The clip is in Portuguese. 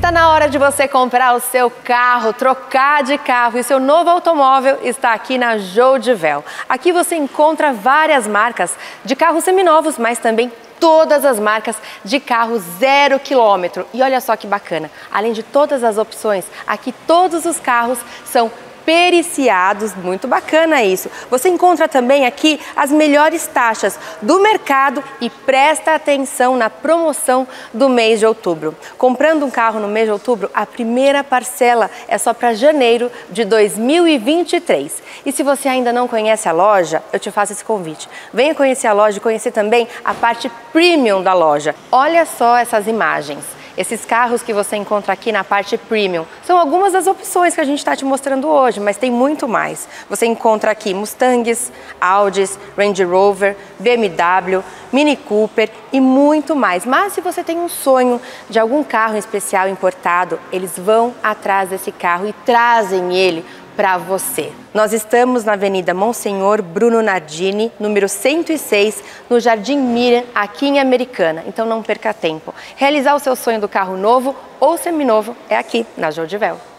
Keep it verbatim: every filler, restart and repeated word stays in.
Está na hora de você comprar o seu carro, trocar de carro e seu novo automóvel está aqui na Jodivel. Aqui você encontra várias marcas de carros seminovos, mas também todas as marcas de carro zero quilômetro. E olha só que bacana, além de todas as opções, aqui todos os carros são periciados, muito bacana isso. Você encontra também aqui as melhores taxas do mercado e presta atenção na promoção do mês de outubro. Comprando um carro no mês de outubro, a primeira parcela é só para janeiro de dois mil e vinte e três. E se você ainda não conhece a loja, eu te faço esse convite. Venha conhecer a loja e conhecer também a parte premium da loja. Olha só essas imagens. Esses carros que você encontra aqui na parte premium são algumas das opções que a gente está te mostrando hoje, mas tem muito mais. Você encontra aqui Mustangs, Audis, Range Rover, B M W, Mini Cooper e muito mais. Mas se você tem um sonho de algum carro especial importado, eles vão atrás desse carro e trazem ele para você. Nós estamos na Avenida Monsenhor Bruno Nardini, número cento e seis, no Jardim Miriam, aqui em Americana. Então não perca tempo. Realizar o seu sonho do carro novo ou seminovo é aqui na Jodivel.